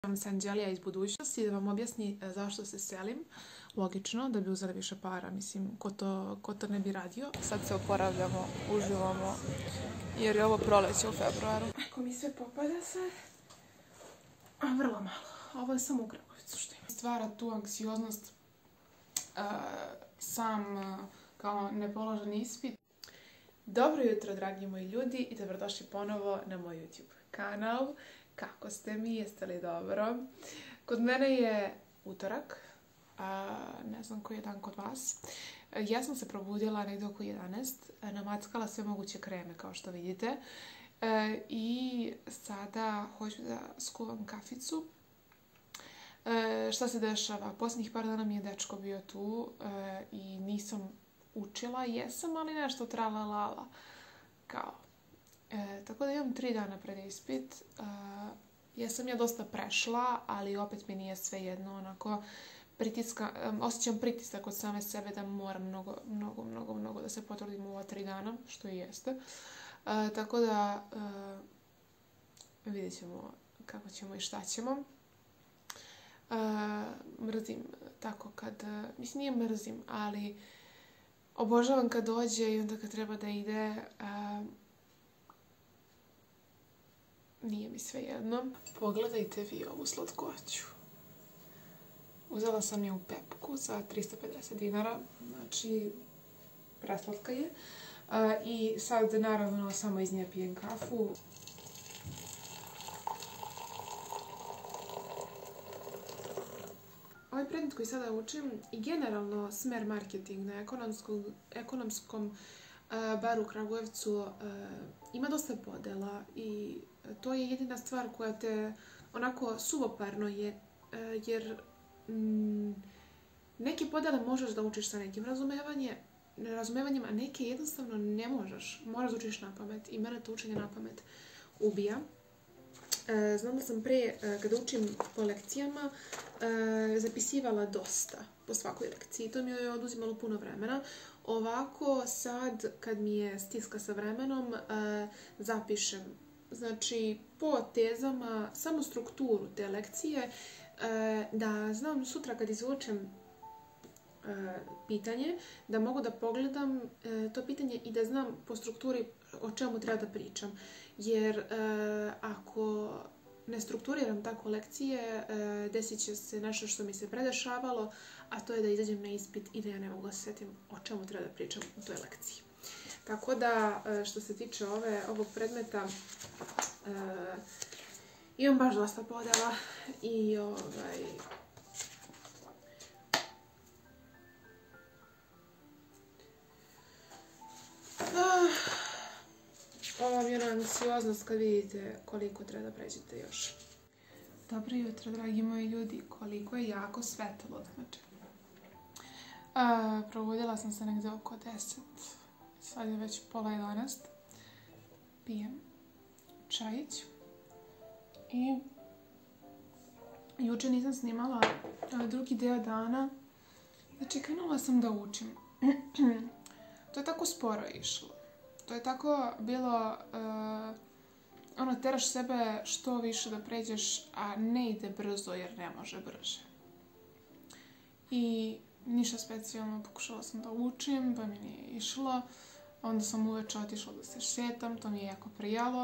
Vam se Anđelija iz budućnosti da vam objasni zašto se selim. Logično, da bi uzeli više para. Mislim, ko to ne bi radio. Sad se oporavljamo, uživamo, jer je ovo proleće u februaru. Ako mi sve popada sad, a vrlo malo. Ovo je samo u Kragovicu što ima. Stvara tu anksioznost sam kao nepoložen ispit. Dobro jutro, dragi moji ljudi, i dobrodošli ponovo na moj YouTube kanal. Kako ste mi? Jeste li dobro? Kod mene je utorak, ne znam koji je dan kod vas. Ja sam se probudila negdje oko 11, namackala sve moguće kreme kao što vidite i sada hoću da skuvam kaficu. Šta se dešava? Posljednjih par dana mi je dečko bio tu i nisam učila, jesam, ali nešto trala lala kao. Tako da imam 3 dana pred ispit. Jesam ja dosta prešla, ali opet mi nije sve jedno, onako osjećam pritisak od same sebe da moram mnogo da se potrudim u ova 3 dana, što i jeste. Tako da vidjet ćemo kako ćemo i šta ćemo. Mrzim tako kad, mislim nije mrzim, ali obožavam kad dođe i onda kad treba da ide, nije mi sve jedno. Pogledajte vi ovu slatkoću. Uzela sam je u Pepku za 350 dinara, znači preslatka je. I sad naravno samo iz nje pijem kafu. Ovaj predmet koji sada učim i generalno smer marketing na ekonomskom baru u Kragujevcu ima dosta podela i to je jedina stvar koja te onako suvoparno je, jer neke podele možeš da učiš sa nekim razumevanjem, a neke jednostavno ne možeš. Moraš da učiš na pamet i mene to učenje na pamet ubija. Znam da sam pre, kada učim po lekcijama, zapisivala dosta po svakoj lekciji. To mi je oduzimalo puno vremena. Ovako sad, kad mi je stiska sa vremenom, zapišem. Znači, po tezama, samo strukturu te lekcije, da znam sutra kad izvučem pitanje, da mogu da pogledam to pitanje i da znam po strukturi o čemu treba da pričam. Jer ako ne strukturiram tako lekcije, desit će se nešto što mi se predešavalo, a to je da izađem na ispit i da ja ne mogu da se sjetim o čemu treba da pričam u toj lekciji. Tako da, što se tiče ovog predmeta, imam baš dosta podela i ova mi je ona anksioznost kad vidite koliko treba da pređete još. Dobro jutro, dragi moji ljudi, koliko je jako svetlo, znači. Probudila sam se negdje oko 10, sad je već pola 11. Pijem čajić i juče nisam snimala drugi deo dana, znači krenula sam da učim. To je tako sporo išlo. To je tako bilo, teraš sebe što više da pređeš, a ne ide brzo jer ne može brže. I ništa specijalno, pokušala sam da učim, pa mi nije išlo. Onda sam uveče otišla da se šetam, to mi je jako prijalo.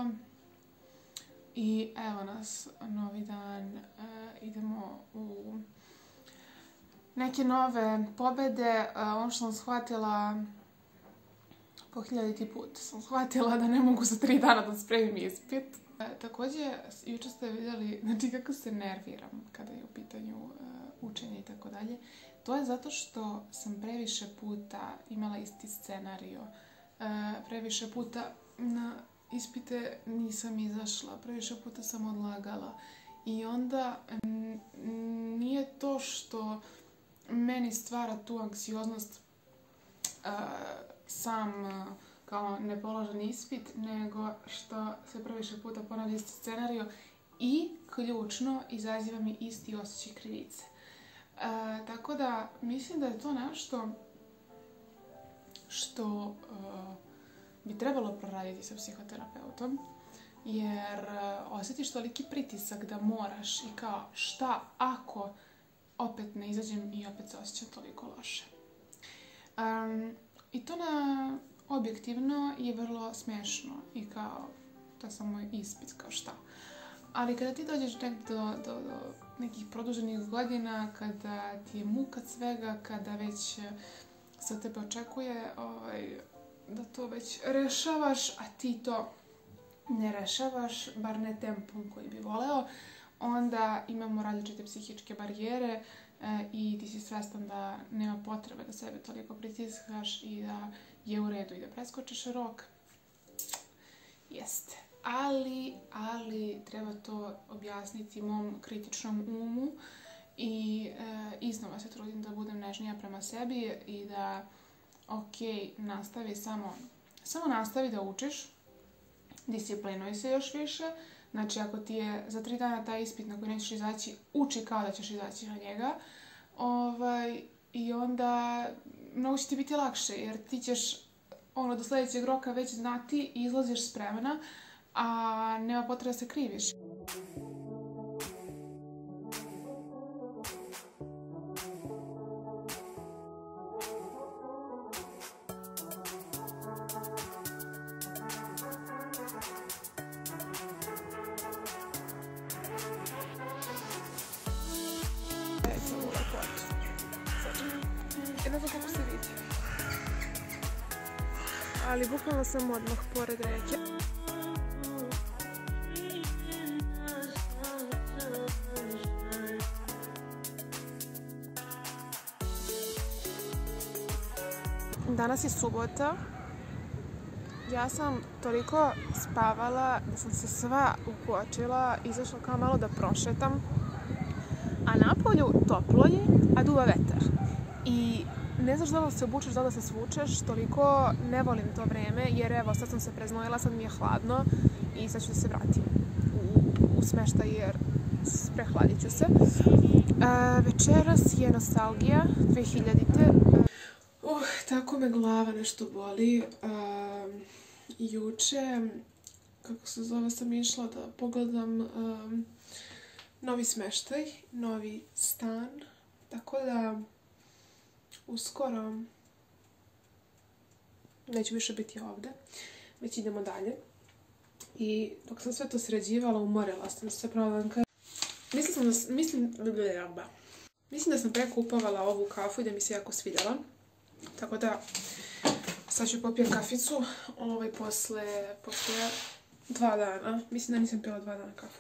I evo nas, novi dan, idemo u neke nove pobede. Ono što sam shvatila, po 1000. put sam shvatila da ne mogu za 3 dana da spremim ispit. Također, jučer ste vidjeli, znači kako se nerviram kada je u pitanju učenje i tako dalje. To je zato što sam previše puta imala isti scenario. Previše puta na ispite nisam izašla, previše puta sam odlagala. I onda nije to što meni stvara tu anksioznost sam kao nepoložen ispit, nego što se previše puta ponavlja isti scenario i ključno izaziva mi isti osjećaj krivice. Tako da mislim da je to nešto što bi trebalo proraditi sa psihoterapeutom, jer osjetiš toliki pritisak da moraš i kao šta ako opet ne izađem i opet se osjećam toliko loše. I to na objektivno je vrlo smiješno i kao to je samo ispit, kao šta. Ali kada ti dođeš do nekih produženih godina, kada ti je muka svega, kada već se od tebe očekuje da to već rešavaš, a ti to ne rešavaš, bar ne tempom koji bi voleo, onda imamo različite psihičke barijere i ti si svestan da nema potrebe da sebe toliko pritiskaš i da je u redu i da preskočiš rok. Jeste. Ali treba to objasniti mom kritičnom umu i iznova se trudim da budem nežnija prema sebi i da nastavi samo nastavi da učiš, disciplinuj se još više. Znači, ako ti je za 3 dana taj ispit na koji nećeš izaći, uči kao da ćeš izaći na njega. I onda mnogo će ti biti lakše, jer ti ćeš do sljedećeg roka već znati i izlaziš spremna, a nema potrebe da se kriviš. Ne znam kako se vidi, ali bukvalno sam odmah pored reke. Danas je subota. Ja sam toliko spavala da sam se sva ukočila, izašla kao malo da prošetam. A napolju toplo je, a duva vetar. I ne znaš da li se obučeš, da li se svučeš, toliko ne volim to vreme, jer evo sad sam se preznojila, sad mi je hladno i sad ću da se vratim u smeštaj jer prehladit ću se. Večeras je nostalgija 2000-te. Tako me glava nešto boli. Juče, kako se zove, sam išla da pogledam novi smeštaj, novi stan, tako da uskoro neću više biti ovdje, već idemo dalje. I dok sam sve to sređivala, umorila sam se, pravo vam kažem. Mislim da sam prekupovala ovu kafu i da mi se jako svidjela. Tako da sad ću popijem kaficu posle 2 dana. Mislim da nisam pila 2 dana kafu.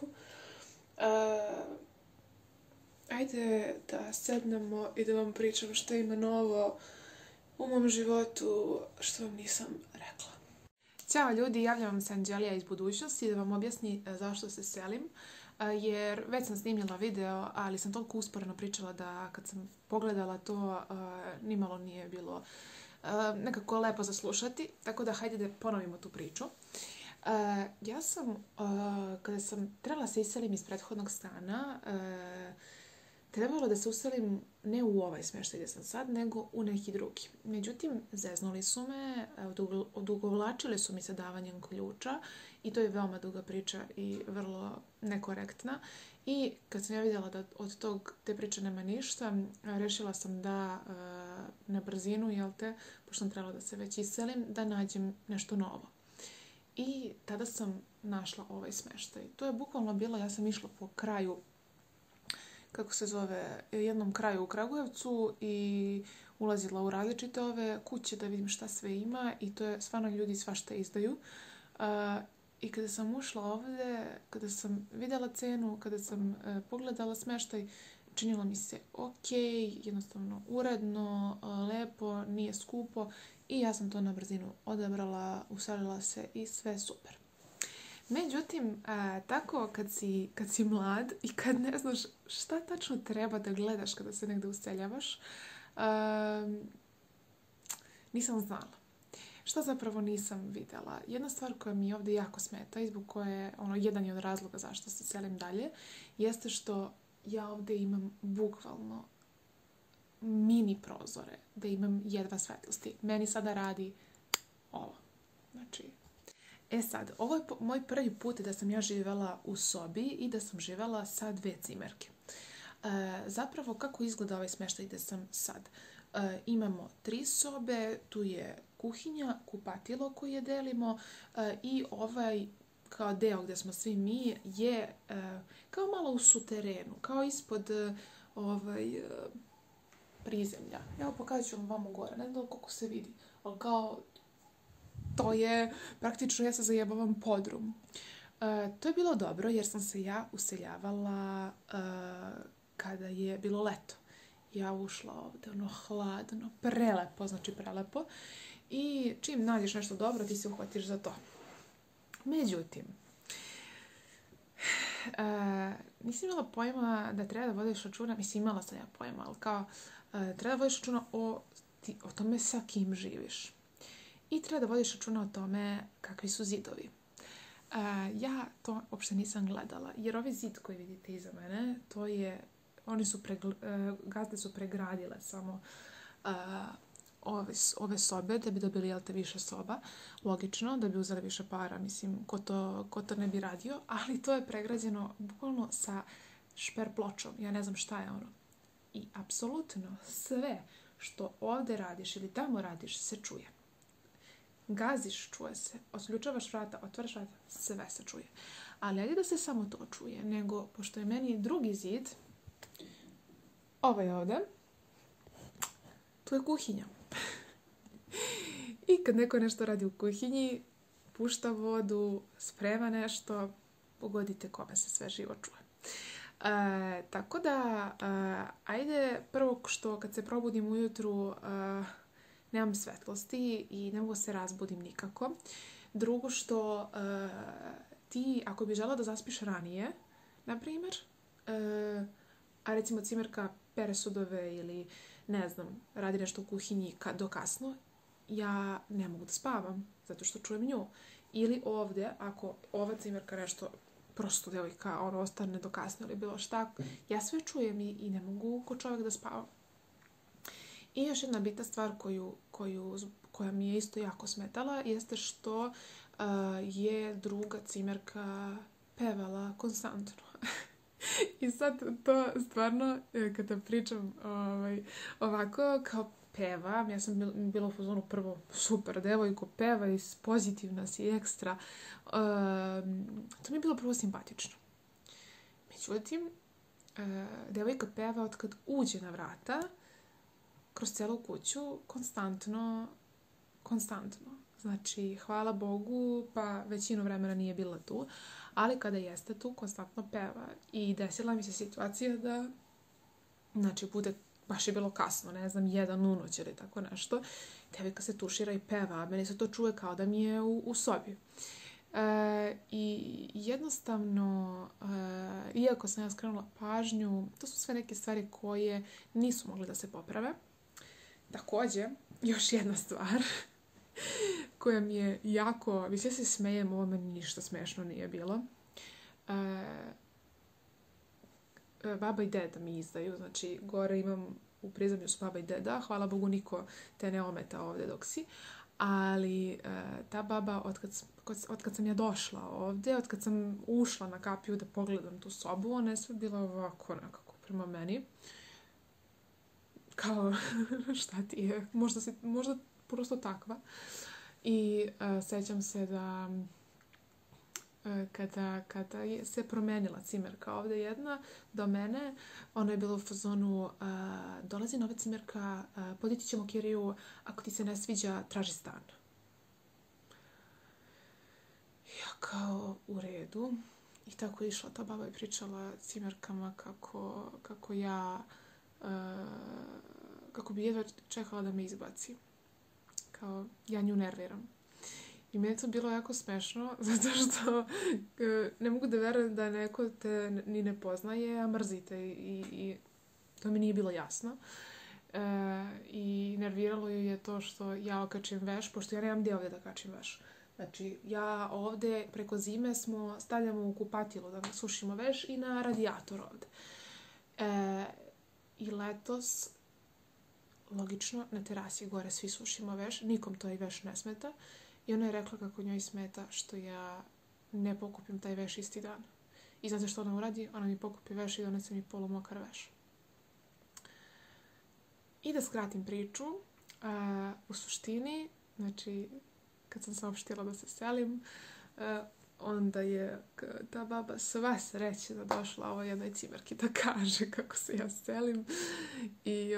Ajde da sednemo i da vam pričam što ima novo u mom životu što vam nisam rekla. Ćao ljudi, javljam vam se Anđelija iz budućnosti da vam objasni zašto se selim. Jer već sam snimljala video, ali sam toliko usporeno pričala da kad sam pogledala to nimalo nije bilo nekako lepo za slušati. Tako da hajde da ponovimo tu priču. Ja sam, kada sam trebala se iselim iz prethodnog stana, trebalo da se uselim ne u ovaj smještaj gdje sam sad, nego u neki drugi. Međutim, zeznuli su me, odugovlačili su mi sa davanjem ključa i to je veoma duga priča i vrlo nekorektna. I kad sam ja vidjela da od te priče nema ništa, rešila sam da na brzinu, pošto sam trebala da se već iselim, da nađem nešto novo. I tada sam našla ovaj smještaj. To je bukvalno bilo, ja sam išla po kraju, jednom kraju u Kragujevcu i ulazila u različite ove kuće da vidim šta sve ima i to je stvarno ljudi svašta izdaju. I kada sam ušla ovdje, kada sam vidjela cenu, kada sam pogledala smještaj, činilo mi se ok, jednostavno uredno, lepo, nije skupo i ja sam to na brzinu odabrala, uselila se i sve super. Međutim, tako kad si mlad i kad ne znaš šta tačno treba da gledaš kada se negdje useljavaš, nisam znala. Šta zapravo nisam vidjela? Jedna stvar koja mi ovdje jako smeta i zbog koje jedan je od razloga zašto se selim dalje, jeste što ja ovdje imam bukvalno mini prozore, da imam jedva svetlosti. Meni sada radi ovo. Znači, E sad, ovo je moj prvi put da sam ja živjela u sobi i da sam živjela sa 2 cimerke. Zapravo, kako izgleda ovaj smještaj gdje sam sad? Imamo 3 sobe, tu je kuhinja, kupatilo koje delimo i ovaj kao deo gdje smo svi mi je kao malo u suterenu, kao ispod prizemlja. Evo pokazat ću vam gore, ne znam koliko se vidi, ali kao to je praktično ja se zajebavam podrum. To je bilo dobro jer sam se ja useljavala kada je bilo leto. Ja ušla ovdje, ono hladno, prelepo, znači prelepo. I čim nađeš nešto dobro, ti se uhvatiš za to. Međutim, nisam imala pojma da treba da vodiš računa, mislim imala sam ja pojma, ali kao treba da vodiš računa o tome sa kim živiš. I treba da vodiš računa o tome kakvi su zidovi. Ja to uopšte nisam gledala, jer ovaj zid koji vidite iza mene, to je, gazde su pregradile samo ove sobe da bi dobili više soba. Logično, da bi uzeli više para, mislim, ko to ne bi radio, ali to je pregrađeno bukvalno sa šper pločom. Ja ne znam šta je ono. I apsolutno sve što ovdje radiš ili tamo radiš se čuje. Gaziš, čuje se. Otključavaš vrata, otvaraš vrata, sve se čuje. Ali ajde da se samo to čuje, nego, pošto je meni drugi zid, ovaj ovdje, tu je kuhinja. I kad neko nešto radi u kuhinji, pušta vodu, sprema nešto, pogodite kome se sve živo čuje. Tako da, ajde, prvo što kad se probudim ujutru, nemam svetlosti i ne mogu se razbudim nikako. Drugo što ti, ako bi žela da zaspiš ranije, na primjer, a recimo cimerka pere sudove ili ne znam, radi nešto u kuhinji do kasno, ja ne mogu da spavam, zato što čujem nju. Ili ovdje, ako ova cimerka nešto, prosto devojka, ostane do kasno ili bilo šta, ja sve čujem i ne mogu ko čovjek da spavam. I još jedna bitna stvar koja mi je isto jako smetala, jeste što je druga cimerka pevala konstantno. I sad to stvarno, kada pričam ovako, kao peva, ja sam bila u fazonu prvo super devojko, peva i pozitivna si ekstra. To mi je bilo prvo simpatično. Međutim, devojka peva od kad uđe na vrata, kroz celu kuću, konstantno. Znači, hvala Bogu, pa većinu vremena nije bila tu, ali kada jeste tu, konstantno peva. I desila mi se situacija da, znači, baš je bilo kasno, ne znam, 1 u noć ili tako nešto, devojka se tušira i peva, a meni se to čuje kao da mi je u sobi. I jednostavno, iako sam ja skrenula pažnju, to su sve neke stvari koje nisu mogle da se poprave. Također, još jedna stvar koja mi je jako, mislim, ja se smejem, ovo meni ništa smešno nije bilo. Baba i deda mi izdaju, znači gore imam u prizemlju su baba i deda, hvala Bogu niko te ne ometa ovdje dok si, ali ta baba, otkad sam ja došla ovdje, otkad sam ušla na kapiju da pogledam tu sobu, ona je sve bila ovako nekako prema meni. Kao, šta ti je, možda prosto takva. I sećam se da kada je se promenila cimerka ovdje jedna do mene, ona je bila u fazonu dolazi nova cimerka, podići ćemo kiriju, ako ti se ne sviđa, traži stan. Ja kao u redu. I tako je išla ta baba i pričala cimerkama kako bi jedva čekala da me izbaci. Kao, ja nju nerviram. I meni je to bilo jako smešno, zato što ne mogu da verujem da neko te ni ne poznaje, a mrzite. I to mi nije bilo jasno. I nerviralo ju je to što ja okačim veš, pošto ja nemam gdje ovdje da kačim veš. Znači, ja ovdje preko zime stavljamo u kupatilo da sušimo veš i na radijator ovdje. I letos, logično, na terasi gore svi sušimo veš, nikom to i veš ne smeta. I ona je rekla kako njoj smeta što ja ne pokupim taj veš isti dan. I znate što ona uradi? Ona mi pokupi veš i donese mi polumokar veš. I da skratim priču, u suštini, znači, kad sam saopštila da se selim, onda je ta baba sva srećna došla ovoj jednoj cimerki da kaže kako se ja selim. I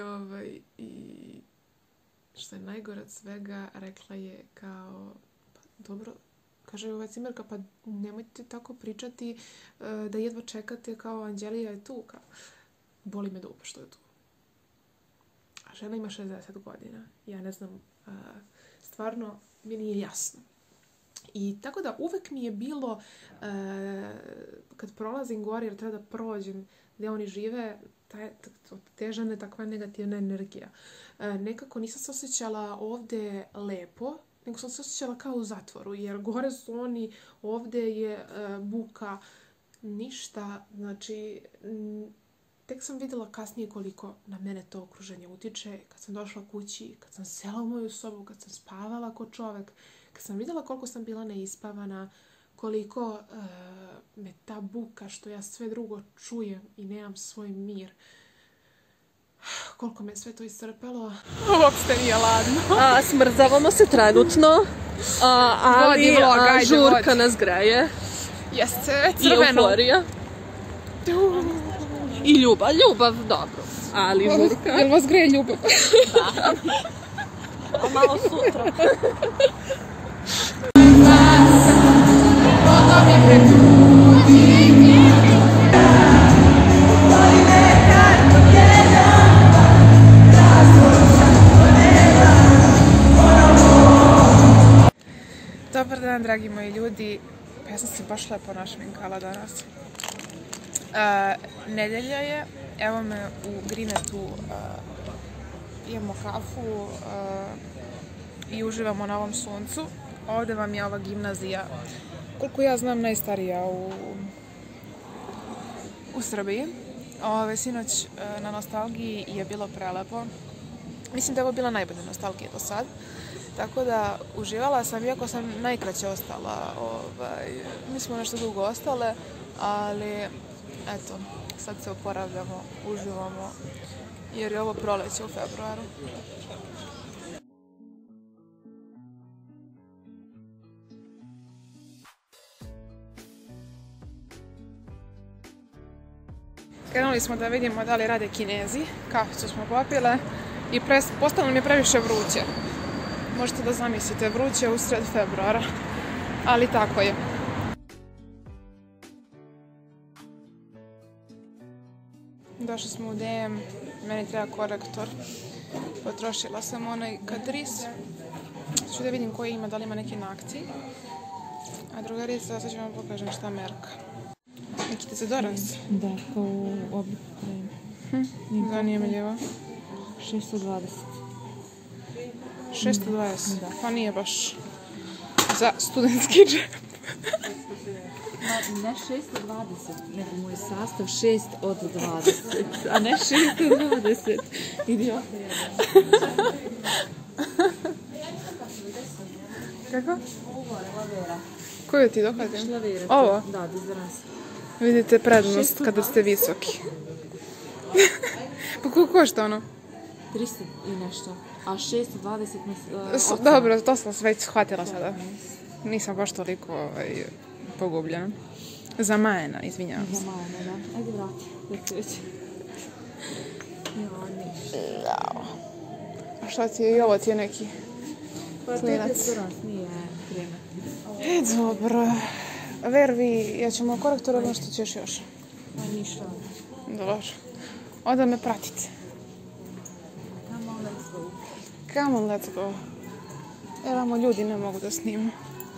što je najgore od svega, rekla je kao, pa dobro, kaže ova cimerka, pa nemojte tako pričati da jedva čekate, kao Anđelija je tu, kao, boli me dupe što je tu. A žena ima 60 godina. Ja ne znam, stvarno mi nije jasno. I tako da uvek mi je bilo, kad prolazim gore, jer treba da prođem gdje oni žive, od te žene takva negativna energija. Nekako nisam se osjećala ovdje lepo, nego sam se osjećala kao u zatvoru, jer gore su oni, ovdje je buka, ništa, znači, tek sam vidjela kasnije koliko na mene to okruženje utiče, kad sam došla kući, kad sam sela u moju sobu, kad sam spavala ko čovek, kad sam vidjela koliko sam bila neispavana, koliko me ta buka, što ja sve drugo čujem i nemam svoj mir, koliko me sve to iscrpelo. Uopšte nije ladno. Smrzavamo se trenutno, ali žurka nas greje. Jeste, crveno. I euforija. I ljubav, dobro. Ali žurka. Jel vas greje ljubav? Da. A malo sutra. Dobar dan, dragi moji ljudi. Ja sam se baš lepo našminkala danas. Nedelja je, evo me u Grinetu, imamo kafu i uživamo na ovom suncu. Ovdje vam je ova gimnazija, koliko ja znam, najstarija u Srbiji. Sinoć na nostalgiji je bilo prelepo. Mislim da je ovo bila najbolja nostalgija do sad. Tako da uživala sam, iako sam najkraće ostala. Mi smo nešto dugo ostale, ali eto, sad se oporavljamo, uživamo, jer je ovo proleće u februaru. Krenuli smo da vidimo da li rade Kinezi, kaficu smo popile i postalo nam je previše vruće. Možete da zamislite, vruće usred februara, ali tako je. Došli smo u DM, meni treba korektor. Potrošila sam onaj Catrice. Ću da vidim koji ima, da li ima neki na akciji. A drugarica, sad ću vam pokažem šta merka. Neki dezodorans? Da, kao u obliku krema. Zanimljivo. 620. 620? Da. Pa nije baš za studentski džep. Ne 620, nego mu je sastav 6 od 20, a ne 6 od 20. Idiota je. Kako? Ovo gore, lavera. Koju ti dohvatim? Lavera. Ovo? Da, dezodorans. Vidite prednost kada ste visoki. Pa koliko košta ono? 300 i nešto, a 620 Dobro, to sam već shvatila sada. Nisam baš toliko pogubljena. Zamajena, izvinjavam se. Zamajena, da. Ajde vrati, već. A šta ti je i ovo ti je neki klinac? Pa dezodorans nije krema. Dobro. Vervi, ja ćemo korektor ono što ćeš još. Pa ništa. Dobro. Onda me pratite. Come on, let's go. Come on, let's go. Evo, ljudi ne mogu da snimam.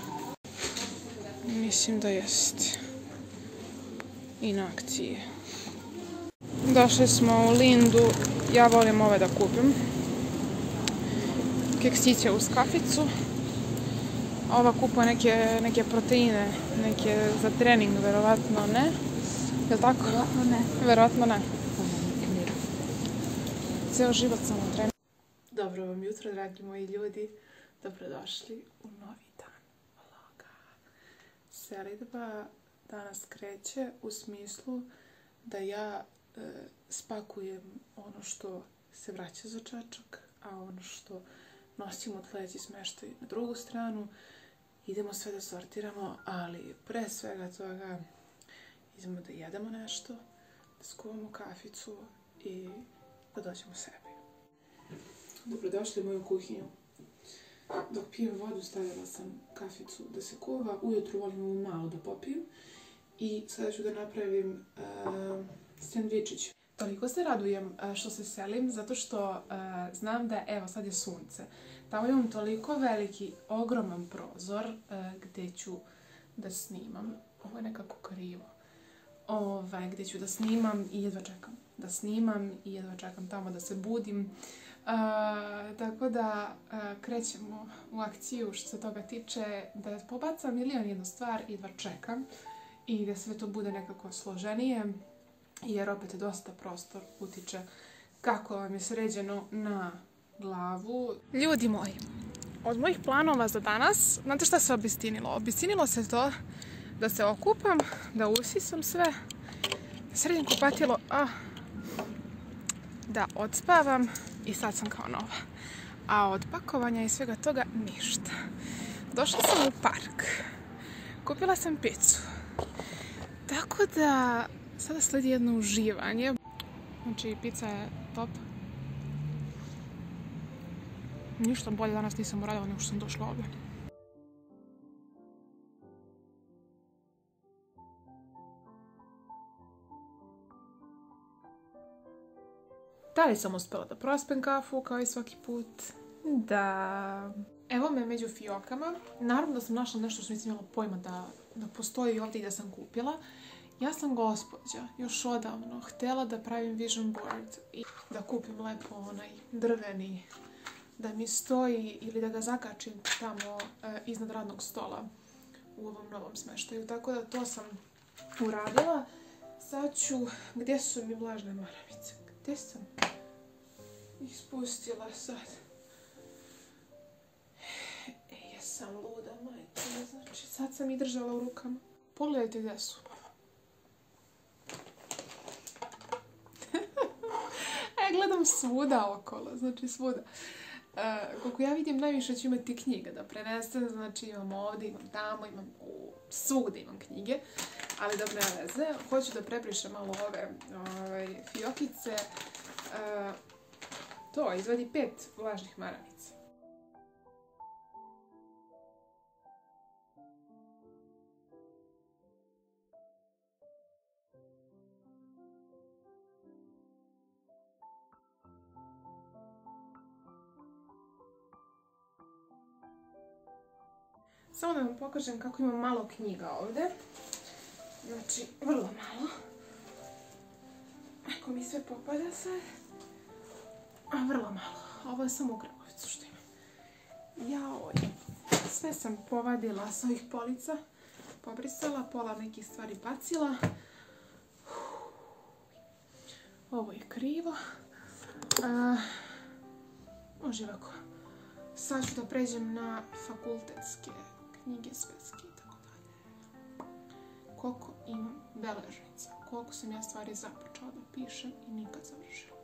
Mislim da jest. I na akcije. Došli smo u Lindu. Ja volim ove da kupim. Keksiće uz kaficu. Ova kupa neke proteine, neke za trening, verovatno ne. Je li tako? Verovatno ne. Verovatno ne. Ceo život sam u treningu. Dobro vam jutro, dragi moji ljudi. Dobrodošli u novi dan. selidba danas kreće u smislu da ja spakujem ono što se vraća za čačak, a ono što nosimo od leđa smještaju na drugu stranu. Idemo sve da sortiramo, ali pre svega toga idemo da jedemo nešto, da skuvamo kaficu i da dođemo sebi. Dobrodošli u moju kuhinju. Dok pijem vodu stavila sam kaficu da se kuva, ujutru volim malo da popijem i sada ću da napravim sendvičić. Toliko se radujem što se selim zato što znam da evo sad je sunce. Tamo imam toliko veliki, ogroman prozor gdje ću da snimam. Ovo je nekako krivo. Gdje ću da snimam i jedva čekam. Da snimam i jedva čekam tamo da se budim. Tako da krećemo u akciju što se toga tiče, da pobacam jednu stvar i jedva čekam i da sve to bude nekako složenije, jer opet dosta prostor utiče kako vam je sređeno na glavu. Ljudi moji, od mojih planova za danas, znate šta se obistinilo? Obistinilo se to da se okupam, da usisam sve, da sredim kupatilo, da odspavam i sad sam kao nova. A od pakovanja i svega toga ništa. Došla sam u park. Kupila sam picu. Tako da sada sledi jedno uživanje. Znači, pizza je top. Ništa bolje danas nisam uradila nego što sam došla ovdje. Da li sam uspjela da prospem kafu kao i svaki put? Da. Evo me među fiokama. Naravno da sam našla nešto što nisam imala pojma da postoji ovdje i da sam kupila. Ja sam gospođa, još odavno, htjela da pravim vision board i da kupim lepo onaj drveni, da mi stoji ili da ga zakačim tamo iznad radnog stola u ovom novom smeštaju. Tako da to sam uradila. Sad ću, gdje su mi vlažne maramice? Gdje sam ih spustila sad? Jesam luda, majke. Znači, sad sam ih držala u rukama. Pogledajte gdje su. Gledam svuda okolo, znači svuda. Koliko ja vidim, najviše ću imati knjiga da prenesem, znači imam ovdje, imam tamo, imam svugdje imam knjige, ali da ne veze. Hoću da prebrišem malo ove fiokice. To izvadi 5 vlažnih maramica. Samo da vam pokažem kako imam malo knjiga ovdje. Znači, vrlo malo. Ako mi sve popada sad. Vrlo malo. Ovo je samo u Grbovicu što imam. Jaoj. Sve sam povadila s ovih polica. Pobrisala, pola nekih stvari bacila. Ovo je krivo. Može ovako. Sad ću da pređem na fakultetske knjige, sveske i tako dalje. Koliko imam beležnica, koliko sam ja stvari započela da pišem i nikad završila.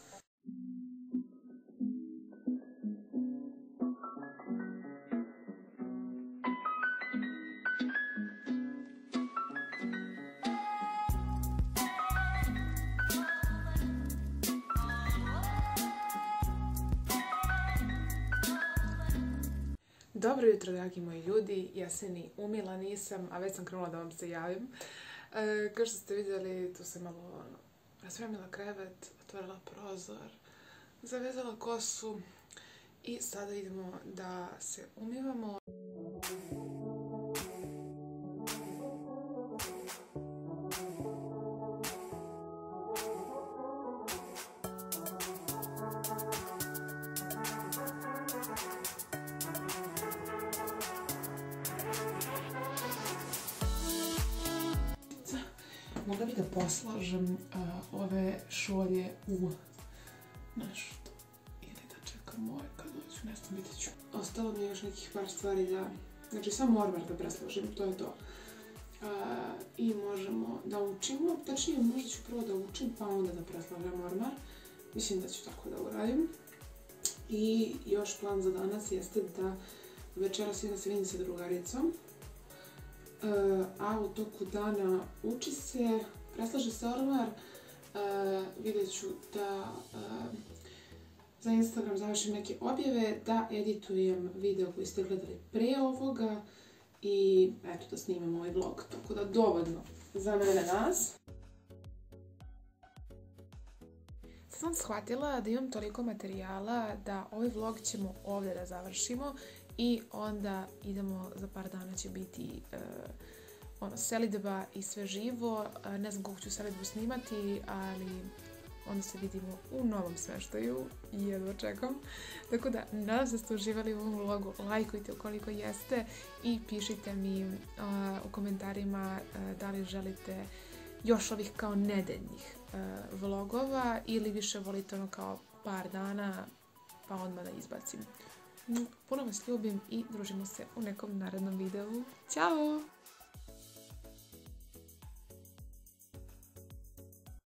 Dobro jutro, dragi moji ljudi. Ja se ni umila nisam, a već sam krenula da vam se javim. Kao što ste vidjeli, tu sam malo raspremila krevet, otvorila prozor, zavezala kosu i sada idemo da se umivamo. Mogla bi da poslažem ove šolje u nešto ili da čekam moje kad dođu, ne znam, vidjet ću. Ostalo mi je još nekih par stvari da Znači samo ormar da presložim, to je to. I možemo da učimo, tačnije možda ću prvo da učim pa onda da preslažem ormar. Mislim da ću tako da uradim. I još plan za danas jeste da večeras idem da se vidim sa drugaricom. A u toku dana uči se, preslaže se ormar. Vidjet ću da za Instagram završim neke objave, da editujem video koji ste gledali pre ovoga i eto da snimam ovaj vlog, tako da dovoljno za mene danas. Sad sam shvatila da imam toliko materijala da ovaj vlog ćemo ovdje da završimo i onda idemo, za par dana će biti selidba i sve živo. Ne znam koliko ću selidbu snimati, ali onda se vidimo u novom smeštaju i jedva čekam. Tako da, nadam se da ste uživali u ovom vlogu, lajkujte ukoliko jeste i pišite mi u komentarima da li želite još ovih kao nedeljnih vlogova ili više volite ono kao par dana pa odmah da izbacim. Puno vas ljubim i družimo se u nekom narednom videu. Ćao!